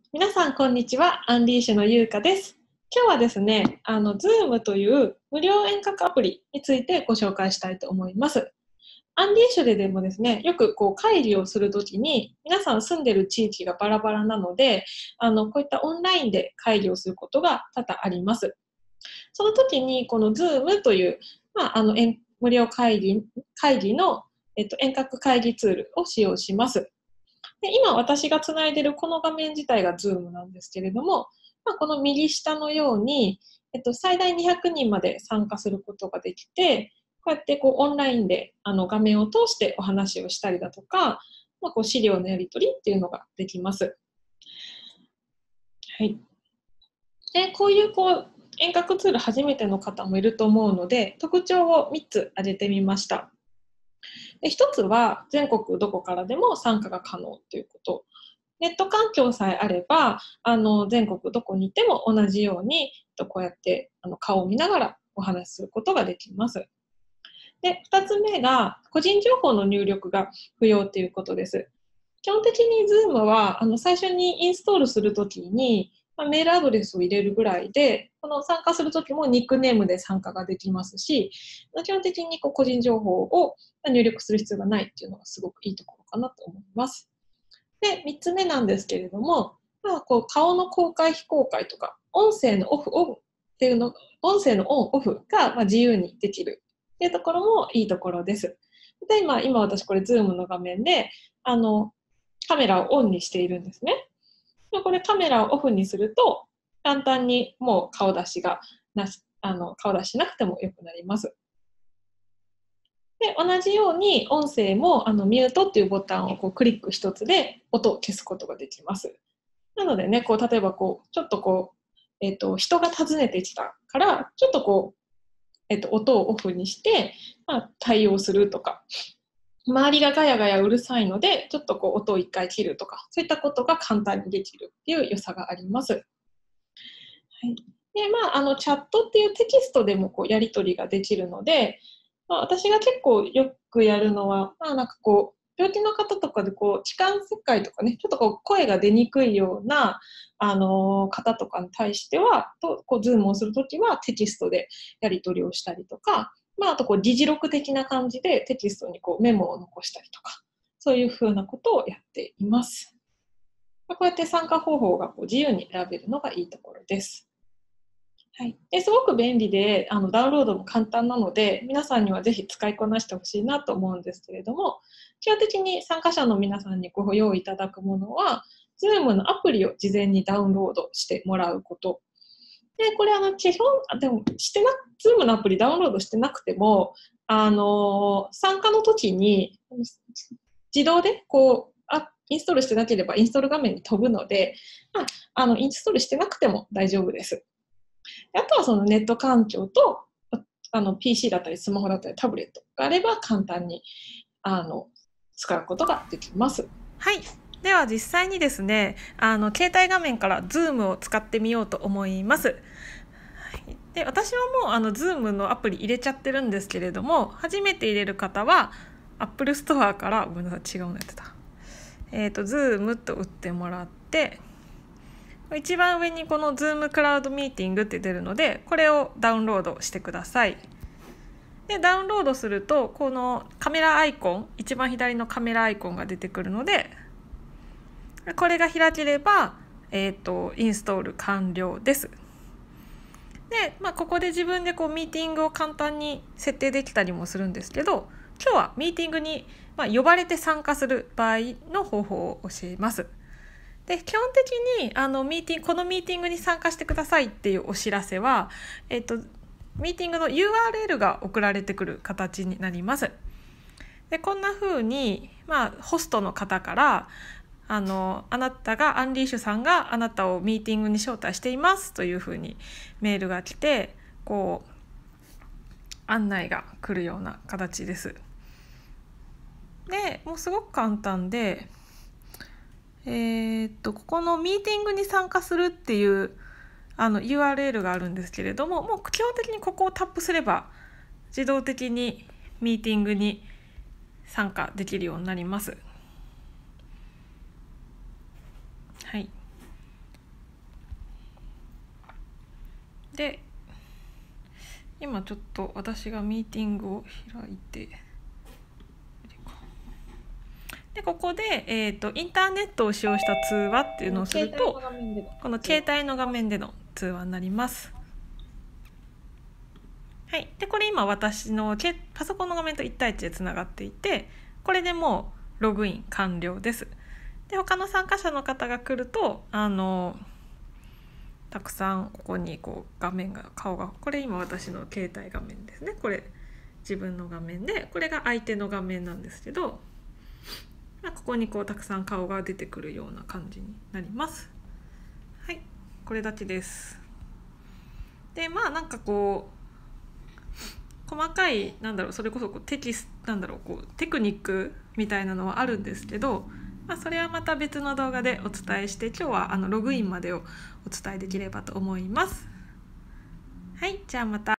皆さん、こんにちは。アンディーシュのゆうかです。今日はですね、Zoom という無料遠隔アプリについてご紹介したいと思います。アンディーシュでもですね、よく会議をするときに、皆さん住んでる地域がバラバラなので、こういったオンラインで会議をすることが多々あります。その時に、この Zoom という、無料会議の、遠隔会議ツールを使用します。で今私がつないでいるこの画面自体が Zoom なんですけれども、この右下のように、最大200人まで参加することができて、こうやってオンラインで画面を通してお話をしたりだとか、資料のやり取りっていうのができます。はい。で、こういう遠隔ツール初めての方もいると思うので、特徴を3つ挙げてみました。で、1つは全国どこからでも参加が可能ということ。ネット環境さえあれば、全国どこにいても同じように、こうやって顔を見ながらお話しすることができます。で、2つ目が、個人情報の入力が不要ということです。基本的に Zoom は、最初にインストールするときに、メールアドレスを入れるぐらいで、この参加するときもニックネームで参加ができますし、基本的に個人情報を入力する必要がないっていうのがすごくいいところかなと思います。で、3つ目なんですけれども、顔の公開非公開とか、音声のオンっていうの、音声のオンオフが自由にできるっていうところもいいところです。で、今私これ Zoom の画面で、カメラをオンにしているんですね。でこれカメラをオフにすると、簡単にもう顔出ししなくてもよくなります。で、同じように音声もミュートっていうボタンをクリック一つで音を消すことができます。なのでね、例えばちょっと人が訪ねてきたから、ちょっと音をオフにして、対応するとか、周りがガヤガヤうるさいので、ちょっと音を一回切るとか、そういったことが簡単にできるっていう良さがあります。はい。で、チャットっていうテキストでもやり取りができるので、私が結構よくやるのは、病気の方とかで痴漢切開とかね、ちょっと声が出にくいような、方とかに対しては、ズームをするときはテキストでやり取りをしたりとか、あと議事録的な感じでテキストにメモを残したりとか、そういうふうなことをやっています。こうやって参加方法が自由に選べるのがいいところです。はい、ですごく便利でダウンロードも簡単なので、皆さんにはぜひ使いこなしてほしいなと思うんですけれども、基本的に参加者の皆さんにご用意いただくものは Zoom のアプリを事前にダウンロードしてもらうこと。でこれ基本でもZoom のアプリダウンロードしてなくても参加の時に自動でインストールしてなければインストール画面に飛ぶので、インストールしてなくても大丈夫です。あとはそのネット環境とPC だったりスマホだったりタブレットがあれば簡単に使うことができます。 はい。では実際にですね、携帯画面から Zoom を使ってみようと思います。で、私はもうZoom のアプリ入れちゃってるんですけれども、初めて入れる方は Apple Store から、ごめんなさい、違うのやってた。Zoom と打ってもらって、一番上にこの Zoom クラウドミーティングって出るので、これをダウンロードしてください。で、ダウンロードすると、このカメラアイコン、一番左のカメラアイコンが出てくるので、これが開ければ、インストール完了です。で、ここで自分でミーティングを簡単に設定できたりもするんですけど、今日はミーティングに、呼ばれて参加する場合の方法を教えます。で、基本的にこのミーティングに参加してくださいっていうお知らせは、ミーティングの URL が送られてくる形になります。で、こんな風に、ホストの方からあなたがアンリーシュさんがあなたをミーティングに招待していますというふうにメールが来て、案内が来るような形です。で、もうすごく簡単で、ここのミーティングに参加するっていうURL があるんですけれども、もう基本的にここをタップすれば自動的にミーティングに参加できるようになります。はい。 で今ちょっと私がミーティングを開いて、でここで、インターネットを使用した通話っていうのをすると、この携帯の画面での通話になります。はい、でこれ今私のパソコンの画面と1対1でつながっていて、これでもうログイン完了です。で他の参加者の方が来るとたくさんここにこう顔が、これ今私の携帯画面ですね。これ自分の画面で、これが相手の画面なんですけど、ここにこうたくさん顔が出てくるような感じになります。はい、これだけです。でなんかこう細かいそれこそこうテクニックみたいなのはあるんですけど、それはまた別の動画でお伝えして、今日はログインまでをお伝えできればと思います。はい、じゃあまた。